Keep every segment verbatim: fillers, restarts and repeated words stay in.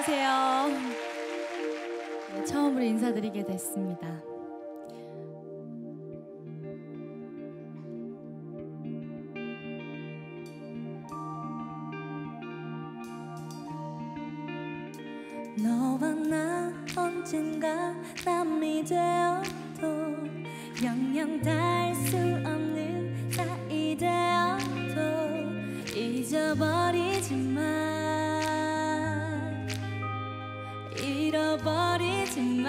안녕하세요. 네, 처음으로 인사드리게 됐습니다. 너와 나 언젠가 남이 되어도 영영 닿을 수 없는 사이 되어도 잊어버리지 마, 잃어버리지 마.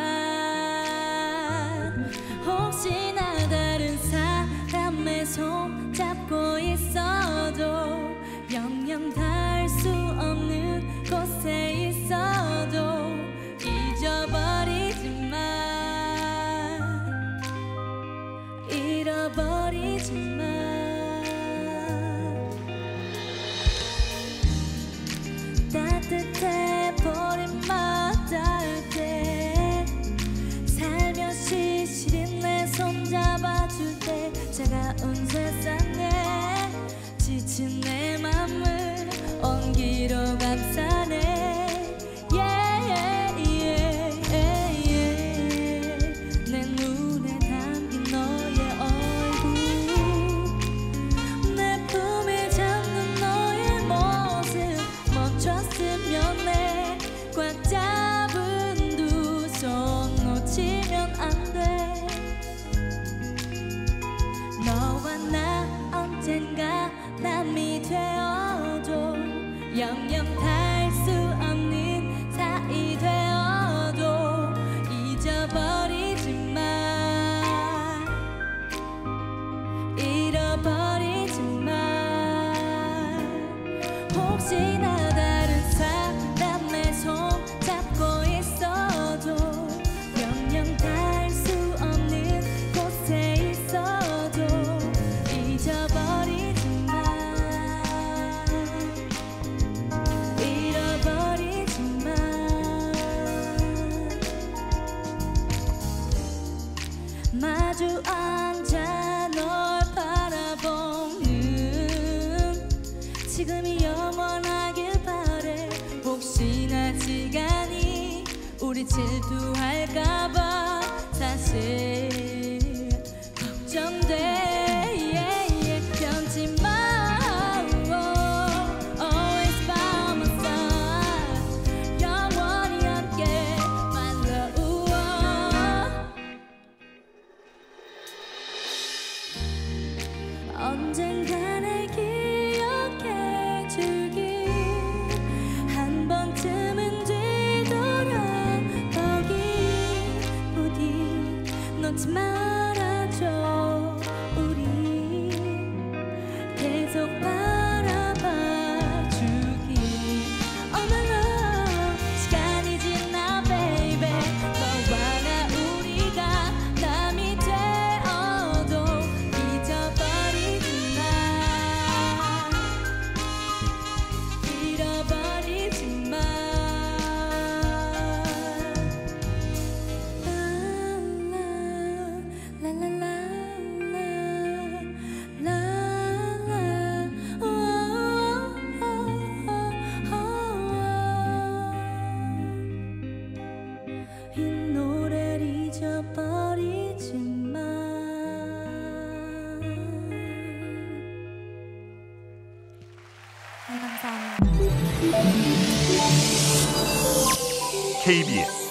혹시나 다른 사람의 손 잡고 있어도 영영 닿을 수 없는 곳에 있어도 잊어버리지 마, 잃어버리지 마. 따뜻해 버림만 닿을 때 살며시 시린 내 손 잡아줄 때 차가운 세상에 지친 내 맘을 온기로 감싸네. 꽉 잡은 두 손 놓치면 안 돼. 너와 나 언젠가 남이 되어도 영영 닿을 수 없는 사이 되어도 잊어버리지 마, 잃어버리지 마. 혹시나 다른 사람의 손 잡고 있어도 영영 닿을 수 없는 곳에 있어도 잊어버리지 마, 잃어버리지 마. 마주 앉아 널 바라보는 지금이 영원하길 바래. 혹시나 시간이 우리 질투할까봐 사실 걱정돼. 변치 마, always by my side. 영원히 함께 my love. 언젠가 날 기억해 주길 한 번쯤은 뒤돌아보기 부디 놓지 말아줘. 우리 계속 바라봐 주길. Oh my love, 시간이 지나 baby. 너와 나 우리가 남이 되어도 잊어버리지 마, 잃어버리지 마. 이 노래를 잊어버리지 마. 네, 감사합니다. 케이비에스